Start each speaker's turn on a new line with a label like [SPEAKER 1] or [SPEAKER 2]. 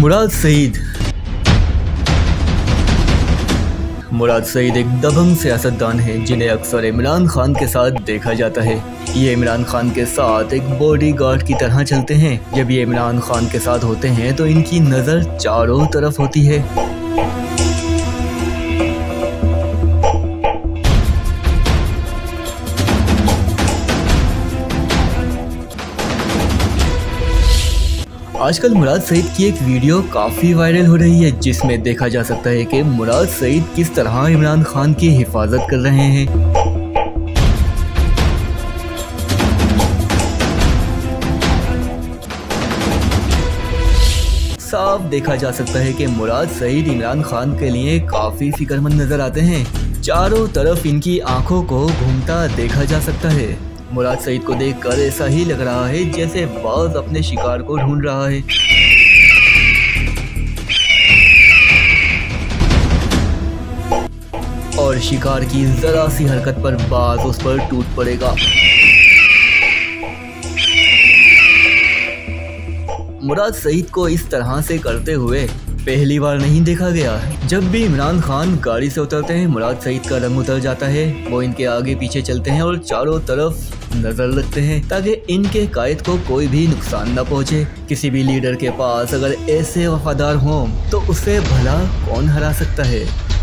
[SPEAKER 1] मुराद सईद एक दबंग सियासतदान है जिन्हें अक्सर इमरान खान के साथ देखा जाता है। ये इमरान खान के साथ एक बॉडीगार्ड की तरह चलते हैं। जब ये इमरान खान के साथ होते हैं तो इनकी नज़र चारों तरफ होती है। आजकल मुराद सईद की एक वीडियो काफ़ी वायरल हो रही है जिसमें देखा जा सकता है कि मुराद सईद किस तरह इमरान खान की हिफाजत कर रहे हैं। साफ देखा जा सकता है कि मुराद सईद इमरान खान के लिए काफ़ी फिक्रमंद नजर आते हैं। चारों तरफ इनकी आंखों को घूमता देखा जा सकता है। मुराद सईद को देखकर ऐसा ही लग रहा है जैसे बाज अपने शिकार को ढूंढ रहा है। और शिकार की जरा सी हरकत पर बाज उस पर टूट पड़ेगा। मुराद सईद को इस तरह से करते हुए पहली बार नहीं देखा गया। जब भी इमरान खान गाड़ी से उतरते हैं मुराद सईद का रंग उतर जाता है। वो इनके आगे पीछे चलते हैं और चारों तरफ नजर रखते हैं ताकि इनके कायद को कोई भी नुकसान न पहुंचे। किसी भी लीडर के पास अगर ऐसे वफादार हों तो उसे भला कौन हरा सकता है।